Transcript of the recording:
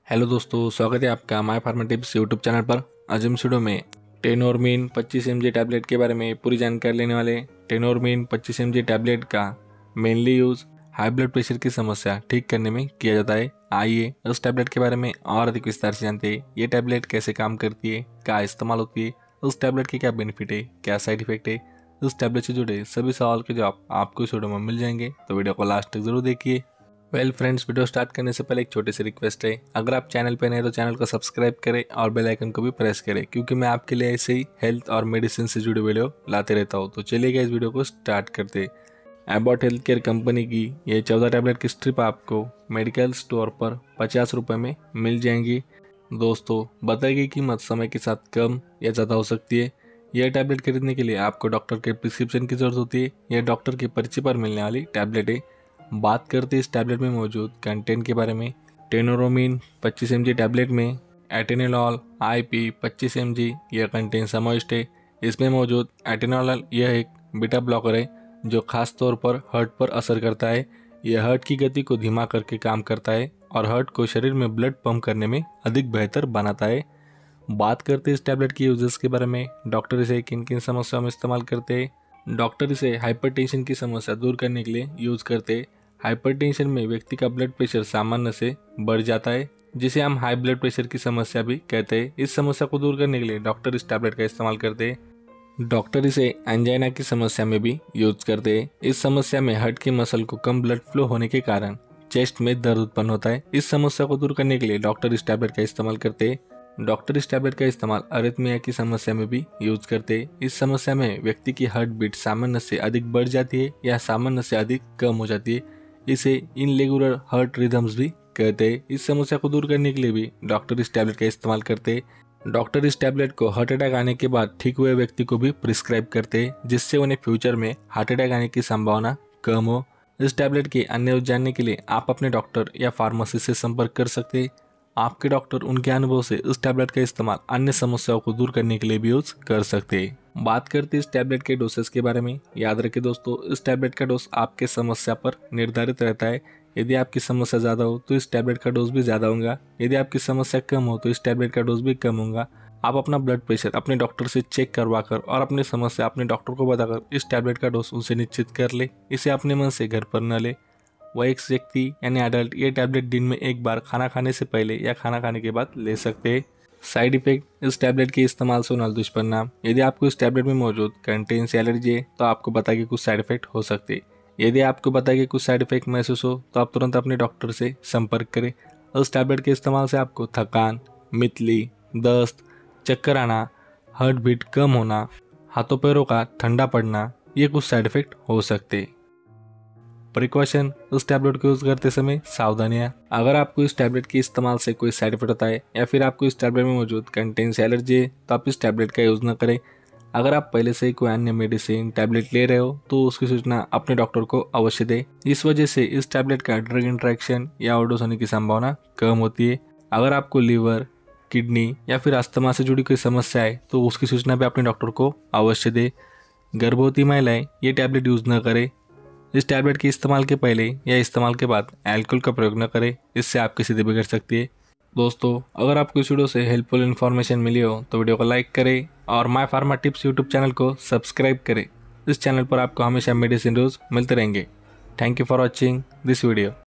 Hello दोस्तों, स्वागत है आपका My Pharma Tips YouTube channel पर। आज हम वीडियो में टेनोर्मिन 25 mg टैबलेट के बारे में पूरी जानकारी लेने वाले। टेनोर्मिन 25 mg टैबलेट का mainly use high blood pressure की समस्या ठीक करने में किया जाता है। आइए उस टैबलेट के बारे में और अधिक विस्तार से जानते हैं। ये टैबलेट कैसे काम करती है, क्या इस्तेमाल होती है, उस टैबलेट के क्या बेनिफिट है, क्या साइड इफेक्ट है। उस टैबलेट से जुड़े सभी सवाल के जवाब आपको इस वीडियो में मिल जाएंगे, तो वीडियो को लास्ट तक जरूर देखिए। फ्रेंड्स, वीडियो स्टार्ट करने से पहले एक छोटी सी रिक्वेस्ट है। अगर आप चैनल पे नए हैं तो चैनल को सब्सक्राइब करें और बेल आइकन को भी प्रेस करें, क्योंकि मैं आपके लिए ऐसे ही हेल्थ और मेडिसिन से जुड़े वीडियो लाते रहता हूँ। तो चलिए इस वीडियो को स्टार्ट करते। एबॉट हेल्थ केयर कंपनी की ये 14 टैबलेट की स्ट्रिप आपको मेडिकल स्टोर पर 50 रुपये में मिल जाएंगी। दोस्तों, बताई गई कीमत समय के साथ कम या ज़्यादा हो सकती है। यह टैबलेट खरीदने के लिए आपको डॉक्टर के प्रिस्क्रिप्शन की जरूरत होती है। यह डॉक्टर की पर्ची पर मिलने वाली टैबलेट है। बात करते इस टैबलेट में मौजूद कंटेंट के बारे में। टेनोर्मिन 25 mg टैबलेट में एटेनोल IP 25 mg यह कंटेंट समाविष्ट है। इसमें मौजूद एटेनोल यह एक बीटा ब्लॉकर है जो खास तौर पर हार्ट पर असर करता है। यह हार्ट की गति को धीमा करके काम करता है और हार्ट को शरीर में ब्लड पंप करने में अधिक बेहतर बनाता है। बात करते इस टैबलेट की यूजेस के बारे में। डॉक्टर इसे किन किन समस्याओं में इस्तेमाल करते हैं। डॉक्टर इसे हाइपरटेंशन की समस्या दूर करने के लिए यूज करते हैं। हाइपरटेंशन में व्यक्ति का ब्लड प्रेशर सामान्य से बढ़ जाता है, जिसे हम हाई ब्लड प्रेशर की समस्या भी कहते हैं। इस समस्या को दूर करने के लिए डॉक्टर इस टैबलेट का इस्तेमाल करते हैं। डॉक्टर इसे एंजाइना की समस्या में भी यूज करते हैं। इस समस्या में हार्ट की मसल को कम ब्लड फ्लो होने के कारण चेस्ट में दर्द उत्पन्न होता है। इस समस्या को दूर करने के लिए डॉक्टर इस टैबलेट का इस्तेमाल करते हैं। डॉक्टर इस टैबलेट का इस्तेमाल अरिथमिया की समस्या में भी यूज करते हैं। इस समस्या में व्यक्ति की हार्ट बीट सामान्य से अधिक बढ़ जाती है या सामान्य से अधिक कम हो जाती है। इसे इनरेगुलर हार्ट रिदम्स भी कहते हैं। इस समस्या को दूर करने के लिए भी डॉक्टर इस टैबलेट का इस्तेमाल करते हैं। डॉक्टर इस टैबलेट को हार्ट अटैक आने के बाद ठीक हुए व्यक्ति को भी प्रिस्क्राइब करते हैं, जिससे उन्हें फ्यूचर में हार्ट अटैक आने की संभावना कम हो। इस टैबलेट के अन्य यूज जानने के लिए आप अपने डॉक्टर या फार्मेसिस्ट से संपर्क कर सकते हैं। आपके डॉक्टर उनके अनुभव से इस टैबलेट का इस्तेमाल अन्य समस्याओं को दूर करने के लिए भी यूज कर सकते हैं। बात करते हैं इस टैबलेट के डोसेस के बारे में। याद रखें दोस्तों, इस टैबलेट का डोज आपके समस्या पर निर्धारित रहता है। यदि आपकी समस्या ज़्यादा हो तो इस टैबलेट का डोज भी ज़्यादा होगा। यदि आपकी समस्या कम हो तो इस टैबलेट का डोज भी कम होगा। आप अपना ब्लड प्रेशर अपने डॉक्टर से चेक करवा कर और अपनी समस्या अपने डॉक्टर को बताकर इस टैबलेट का डोज उनसे निश्चित कर ले। इसे अपने मन से घर पर न ले। वह एक व्यक्ति यानी एडल्ट ये टैबलेट दिन में एक बार खाना खाने से पहले या खाना खाने के बाद ले सकते हैं। Side effect. इस टैबलेट के इस्तेमाल से होने दुष्परिणाम। यदि आपको इस टैबलेट में मौजूद कंटेन से एलर्जी है तो आपको पता कि कुछ साइड इफेक्ट हो सकते हैं। यदि आपको पता कि कुछ साइड इफेक्ट महसूस हो तो आप तुरंत अपने डॉक्टर से संपर्क करें। उस टैबलेट के इस्तेमाल से आपको थकान, मितली, दस्त, चक्कर आना, हार्ट बीट कम होना, हाथों पैरों का ठंडा पड़ना, ये कुछ साइड इफेक्ट हो सकते हैं। प्रिकॉशन। उस टैबलेट को यूज करते समय सावधानियां। अगर आपको इस टैबलेट के इस्तेमाल से कोई साइड इफेक्ट होता है या फिर आपको इस टैबलेट में मौजूद कंटेन से एलर्जी है तो आप इस टैबलेट का यूज न करें। अगर आप पहले से ही कोई अन्य मेडिसिन टैबलेट ले रहे हो तो उसकी सूचना अपने डॉक्टर को अवश्य दें। इस वजह से इस टैबलेट का ड्रग इंटरेक्शन या ओवरडोज होने की संभावना कम होती है। अगर आपको लीवर, किडनी या फिर अस्थमा से जुड़ी कोई समस्या है तो उसकी सूचना भी अपने डॉक्टर को अवश्य दें। गर्भवती महिलाएं ये टैबलेट यूज न करें। इस टैबलेट के इस्तेमाल के पहले या इस्तेमाल के बाद अल्कोहल का प्रयोग न करें, इससे आपकी स्थिति बिगड़ सकती है। दोस्तों, अगर आपको इस वीडियो से हेल्पफुल इन्फॉर्मेशन मिली हो तो वीडियो को लाइक करें और My Pharma Tips YouTube channel को सब्सक्राइब करें। इस चैनल पर आपको हमेशा मेडिसिन न्यूज़ मिलते रहेंगे। Thank you for watching this video.